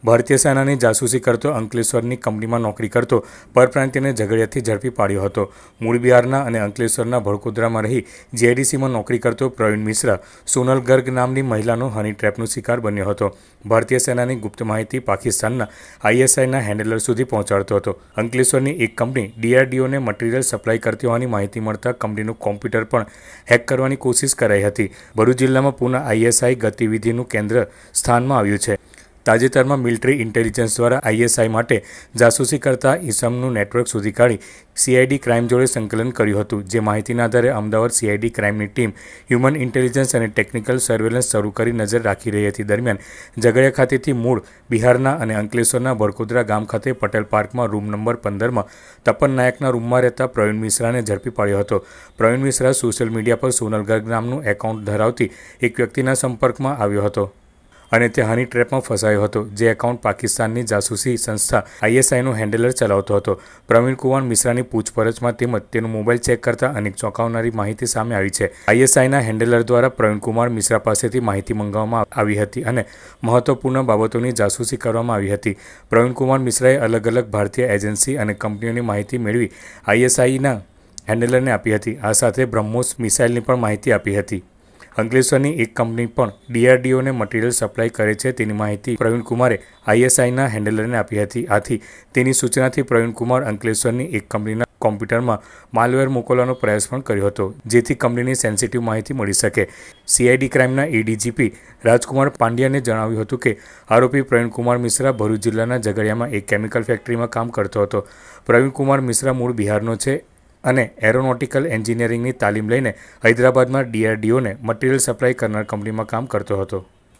ભારતીય સેનાની જાસૂસી કરતો અંકલેશ્વરની કંપનીમાં નોકરી કરતો પરપ્રાંતિયને ઝઘડિયાથી ઝડપી પાડ્યો હતો। મૂળ બિહારના અને અંકલેશ્વરના ભડકોદરામાં રહી જીઆઈડીસીમાં નોકરી કરતો પ્રવીણ મિશ્રા સોનલ ગર્ગ નામની મહિલાનો હની ટ્રેપનો શિકાર બન્યો હતો। ભારતીય સેનાની ગુપ્ત માહિતી પાકિસ્તાનના આઈએસઆઈના હેન્ડલર સુધી પહોંચાડતો હતો। અંકલેશ્વરની એક કંપની ડીઆરડીઓને મટીરિયલ સપ્લાય કરતી હોવાની માહિતી મળતા કંપનીનું કોમ્પ્યુટર પણ હેક કરવાની કોશિશ કરાઈ હતી। ભરૂચ જિલ્લામાં પુનઃ આઈએસઆઈ ગતિવિધિનું કેન્દ્ર સ્થાનમાં આવ્યું છે। તાજેતરમાં મિલિટરી ઇન્ટેલિજન્સ દ્વારા આઈએસઆઈ માટે જાસૂસી કરતા ઇસમનું નેટવર્ક શોધી કાઢી સીઆઈડી ક્રાઇમ જોડે સંકલન કર્યું હતું। જે માહિતીના આધારે અમદાવાદ સીઆઈડી ક્રાઇમની ટીમ હ્યુમન ઇન્ટેલિજન્સ અને ટેકનિકલ સર્વેલન્સ શરૂ કરી નજર રાખી રહી હતી। દરમિયાન ઝઘડિયા ખાતેથી મૂળ બિહારના અને અંકલેશ્વરના ભડકોદરા ગામ ખાતે પટેલ પાર્કમાં રૂમ નંબર 15માં તપન નાયકના રૂમમાં રહેતા પ્રવીણ મિશ્રાને ઝડપી પાડ્યો હતો। પ્રવીણ મિશ્રા સોશિયલ મીડિયા પર સોનલ ગર્ગ નામનું એકાઉન્ટ ધરાવતી એક વ્યક્તિના સંપર્કમાં આવ્યો હતો અને તે હની ટ્રેપમાં ફસાયો હતો। જે એકાઉન્ટ પાકિસ્તાનની જાસૂસી સંસ્થા આઈએસઆઈનો હેન્ડલર ચલાવતો હતો। પ્રવીણ કુમાર મિશ્રાની પૂછપરછમાં તેમજ તેનો મોબાઈલ ચેક કરતા અનેક ચોંકાવનારી માહિતી સામે આવી છે। આઈએસઆઈના હેન્ડલર દ્વારા પ્રવીણ કુમાર મિશ્રા પાસેથી માહિતી મંગાવવામાં આવી હતી અને મહત્વપૂર્ણ બાબતોની જાસૂસી કરવામાં આવી હતી। પ્રવીણ કુમાર મિશ્રાએ અલગ અલગ ભારતીય એજન્સી અને કંપનીઓની માહિતી મેળવી આઈએસઆઈના હેન્ડલરને આપી હતી। આ સાથે બ્રહ્મોસ મિસાઇલની પણ માહિતી આપી હતી। અંકલેશ્વરની એક કંપની પણ ડીઆરડીઓને મટીરિયલ સપ્લાય કરે છે તેની માહિતી પ્રવીણ કુમારે આઈએસઆઈના હેન્ડલરને આપી હતી। આથી તેની સૂચનાથી પ્રવીણ કુમાર અંકલેશ્વરની એક કંપનીના કોમ્પ્યુટરમાં માલવેર મોકલવાનો પ્રયાસ પણ કર્યો હતો જેથી કંપનીની સેન્સિટિવ માહિતી મળી શકે। સીઆઈડી ક્રાઇમના એડીજીપી રાજકુમાર પાંડ્યાને જણાવ્યું હતું કે આરોપી પ્રવીણ કુમાર મિશ્રા ભરૂચ જિલ્લાના ઝઘડિયામાં એક કેમિકલ ફેક્ટરીમાં કામ કરતો હતો। પ્રવીણ કુમાર મિશ્રા મૂળ બિહારનો છે અને એરોનોટિકલ એન્જિનિયરિંગની તાલીમ લઈને હૈદરાબાદમાં ડીઆરડીઓને મટીરિયલ સપ્લાય કરનાર કંપનીમાં કામ કરતો હતો।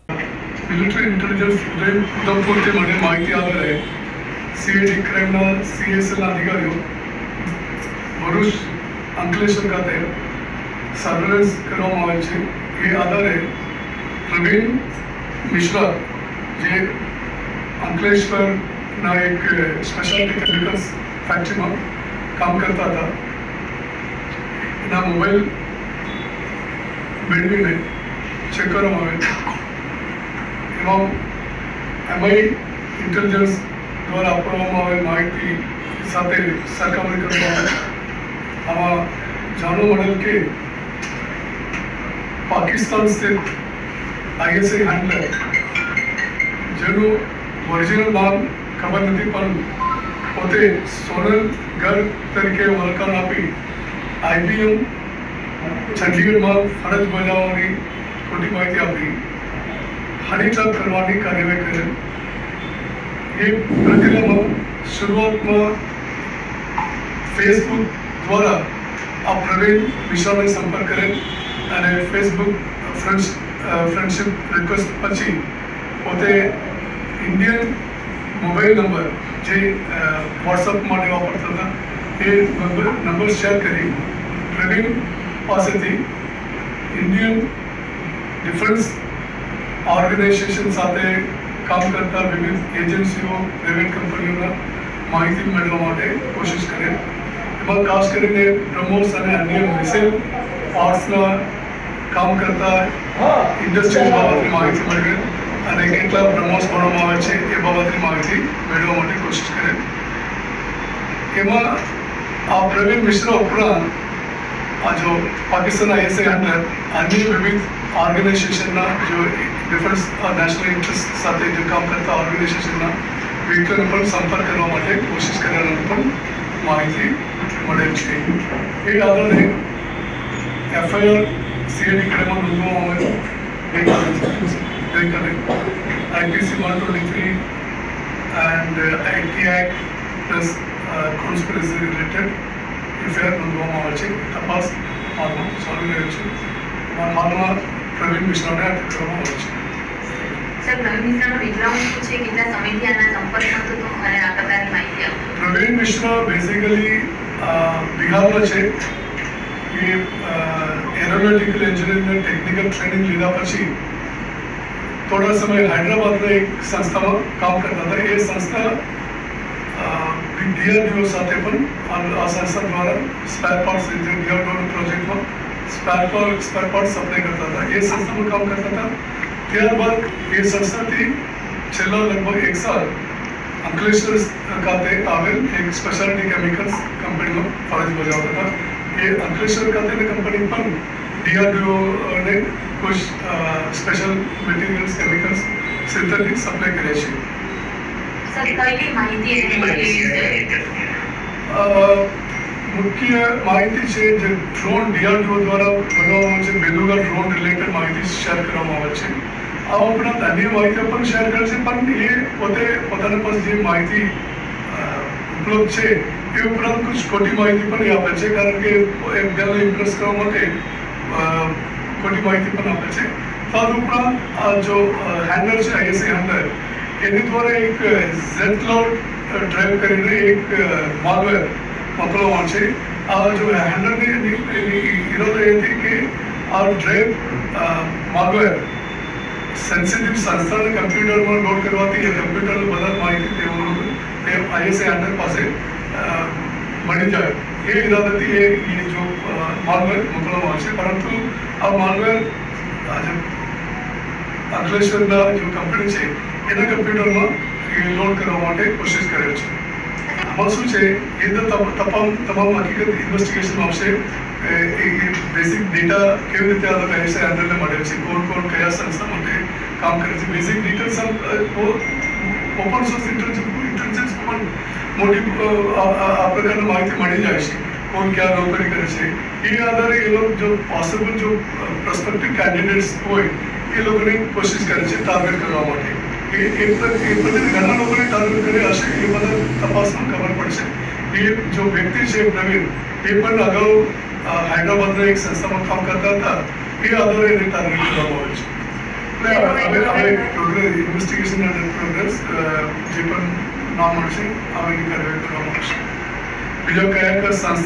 મિલિટરી ઇન્ટેલિજન્સ ઉદયપુરથી મને માહિતી આધારે સીઆઈડી ક્રાઇમના સીએસએલના અધિકારીઓ ભરૂચ અંકલેશ્વર ખાતે સર્વેલન્સ કરવામાં આવે છે। એ આધારે પ્રવીણ મિશ્રા જે અંકલેશ્વરના એક સ્પેશિયાલિટી કેમિકલ્સ ફેક્ટરીમાં કામ કરતા હતા એના મોબાઈલ મેળવીને ચેક કરવામાં આવે એમાં એમઆઈ ઇન્ટેલિજન્સ દ્વારા આપવામાં આવેલ માહિતી સાથે સરખામણી કરવામાં આવે। આમાં જાણવા મળેલ કે પાકિસ્તાન સ્થિત આઈએસઆઈ હેન્ડલર જેનું ઓરિજિનલ નામ ખબર નથી પણ પોતે સોનલ ગર્ગ તરીકે ઓળખાણ આપી આઈબીએમ ચંડીગઢમાં ફરજ બજાવવાની ખોટી માહિતી આપી હની ટ્રેપ કરવાની કાર્યવાહી કરેલ। એ પ્રક્રિયામાં શરૂઆતમાં ફેસબુક દ્વારા આ પ્રવીણ મિશ્રાને સંપર્ક કરેલ અને ફેસબુક ફ્રેન્ડશિપ રિક્વેસ્ટ પછી પોતે ઇન્ડિયન મોબાઈલ નંબર જે વોટ્સઅપ માટે વાપરતા હતા એ નંબર શેર કરી પ્રવીણ પાસેથી ઇન્ડિયન ડિફેન્સ ઓર્ગેનાઇઝેશન સાથે કામ કરતા વિવિધ એજન્સીઓ પ્રાઇવેટ કંપનીઓના માહિતી મેળવવા માટે કોશિશ કરે। એમાં ખાસ કરીને બ્રહ્મોસ અને અન્ય મિસાઇલ પાર્ટ્સના કામ કરતા ઇન્ડસ્ટ્રીઝ બાબતની માહિતી મેળવે અને કેટલા બ્રહ્મોસ બનાવવામાં આવે છે એ બાબતની માહિતી મેળવવા માટે કોશિશ કરે। એમાં આ પ્રવીણ મિશ્રા ઉપરાંત આ જો પાકિસ્તાન આઈએસઆઈ હેન્ડલર અન્ય વિવિધ ઓર્ગેનાઇઝેશનના જો ડિફેન્સ નેશનલ ઇન્ટરેસ્ટ સાથે જો કામ કરતા ઓર્ગેનાઇઝેશનના વ્યક્તિઓને પણ સંપર્ક કરવા માટે કોશિશ કરવાની પણ માહિતી મળેલ છે। એ આધારે એફઆઈઆર સીઆઈડી ક્રાઇમમાં નોંધવામાં ગઈકાલે IPC 123 and IT Act plus conspiracy related affair નોંધવામાં આવે છે। તપાસ હાલમાં ચાલુ રહી છે। હાલમાં પ્રવીણ મિશ્રાને અટક કરવામાં આવે છે। સર, પ્રવીણ મિશ્રાનો બેકગ્રાઉન્ડ શું છે, કેટલા સમયથી આના સંપર્કમાં હતો અને આ પ્રકારની માહિતી આપો। પ્રવીણ મિશ્રા બેઝિકલી બિહારનો છે। એ એરોનોટિકલ એન્જિનિયરિંગના ટેકનિકલ ટ્રેનિંગ લીધા પછી થોડા સમય હૈદરાબાદના એક સંસ્થામાં કામ કરતા હતા। એ સંસ્થા ડીઆરડીઓ સાથે પણ આ સંસ્થા દ્વારા સ્પેર પાર્ટ્સ ડીઆરડીઓના પ્રોજેક્ટમાં સ્પેર પાર્ટ સપ્લાય કરતા હતા। એ સંસ્થામાં કામ કરતા હતા। ત્યારબાદ એ સંસ્થાથી છેલ્લા લગભગ 1 સાલ અંકલેશ્વર ખાતે આવેલ એક સ્પેશિયાલિટી કેમિકલ્સ કંપનીમાં ફરજ બજાવતા હતા. એ અંકલેશ્વર ખાતેની કંપની પણ DRDO ને कुछ special materials chemicals synthetic supply करे છે. સર કઈ માહિતી એમને મળી છે? મુખ્ય માહિતી છે જે ડ્રોન DRDO દ્વારા બનાવવામાં છે બેલુગા ડ્રોન રિલેટેડ માહિતી શેર કરવામાં આવે છે. આ ઉપરાંત અન્ય માહિતી પણ શેર કરે છે, પણ એ પોતાના પાસે જે માહિતી ઉપલબ્ધ છે એ ઉપરાંત કુછ ખોટી માહિતી પણ આપે છે, કારણ કે એકબીજાને ઇમ્પ્રેસ કરવા માટે ખોટી માહિતી પણ આપે છે. તદ ઉપરાંત આ જો હેન્ડલર છે ISA હેન્ડલર, એની દ્વારા એક ઝેડ-ક્લાઉડ ડ્રાઈવ કરીને એક માલવેર મોકલવામાં છે. આ જો હેન્ડલરની ઇરાદો એ હતી કે આ ડ્રાઈવ માલવેર સેન્સિટિવ સંસ્થાને કમ્પ્યુટરમાં લોડ કરવાથી એ કમ્પ્યુટરની બધા માહિતી તેઓનું ISA હેન્ડલર પાસે મળી જાય એ ઇરાદાથી એ જો માલવેર મોકલવામાં આવશે. પરંતુ આ માલવેર અંકલેશ્વરના જો કંપની છે એના કમ્પ્યુટરમાં લોડ કરવા માટે કોશિશ કરે છે. આમાં શું છે, એ તો તમામ હકીકત ઇન્વેસ્ટિગેશનમાં આવશે. એ બેઝિક ડેટા કેવી રીતે આ ISA હેન્ડલને મળે છે, કોણ કયા સંસ્થા માટે કામ કરે છે, basic details open source intelligence પણ મોટી આ પ્રકારની માહિતી મળી જાય છે. કોણ ક્યાં નોકરી કરે છે એ આધારે એ લોકો જો પોસિબલ જો પ્રોસ્પેક્ટિવ કેન્ડિડેટ્સ હોય એ લોકોની કોશિશ કરે છે ટાર્ગેટ કરવા માટે. એ બધી ઘણા લોકોને ટાર્ગેટ કરી હશે એ બધા તપાસમાં ખબર પડશે. એ જો વ્યક્તિ છે પ્રવીણ, એ પણ અગાઉ હૈદરાબાદના એક સંસ્થામાં કામ કરતા હતા. એ આધારે એને ટાર્ગેટ કરવામાં આવે છે. હવે પ્રોગ્રેસ ઇન્વેસ્ટિગેશન પ્રોગ્રેસ જે પણ નામ મળશે આવેની કાર્યવાહી કરવામાં આવશે. બીજા કયા કયા સંસ્થા